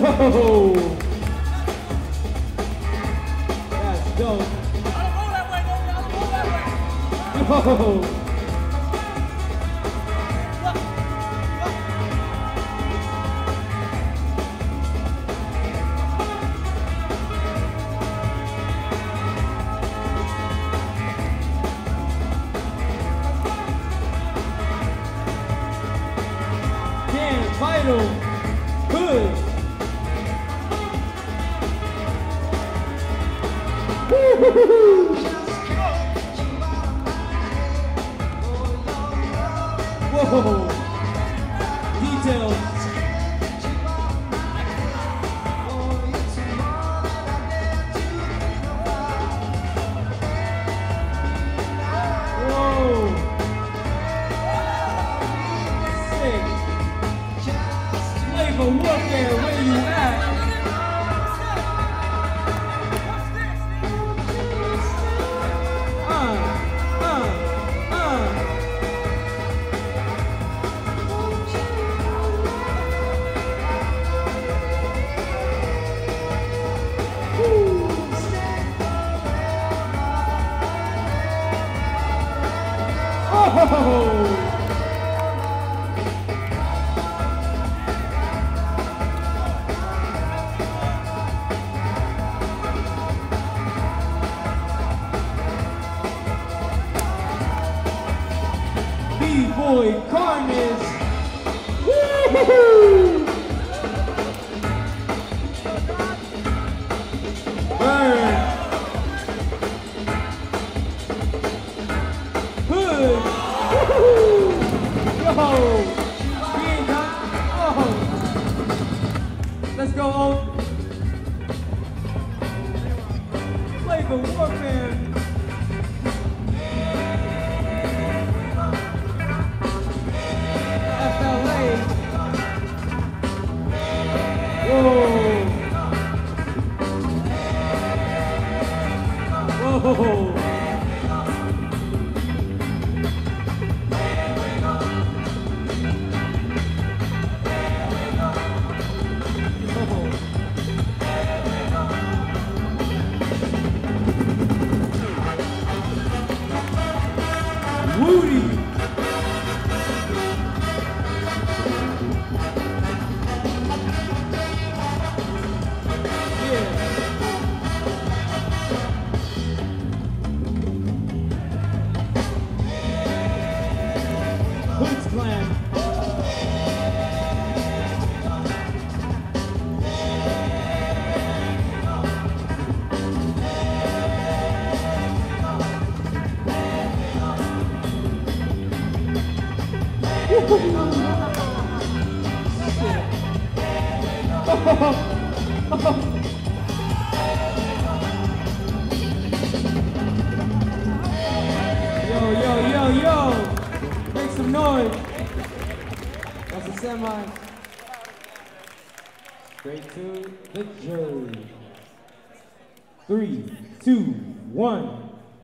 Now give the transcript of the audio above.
Whoa! That's dope. Whoa! Vital, Hood. Woo-hoo-hoo-hoo. Whoa, details. Whoa, sick. Flavor Warfare, where you at? Oh! B-Boy Carnage. Woo-hoo-hoo! Burn. Hood. Woo-hoo-hoo! Yo. Being done. Oh. Let's go, Oak. Flavor Warfare. Whoa! Woody! Hoods Clan. Yo, yo, yo, yo! Make some noise! That's a semi. Straight to the jury. 3, 2, 1.